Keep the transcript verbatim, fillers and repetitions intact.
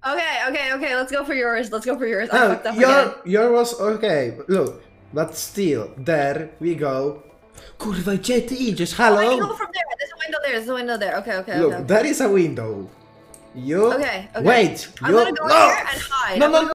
Okay, okay, okay. Let's go for yours. Let's go for yours. I No, fucked up your, again. your was okay. Look, but still, there we go. Kurwa, gdzie ty idziesz? Oh, I can Halo? go from there. There's a window there. There's a window there. Okay, okay, Look, okay. okay. there is a window. You Okay, okay. wait. I'm You gonna go no. here and hide. No, I'm no, gonna go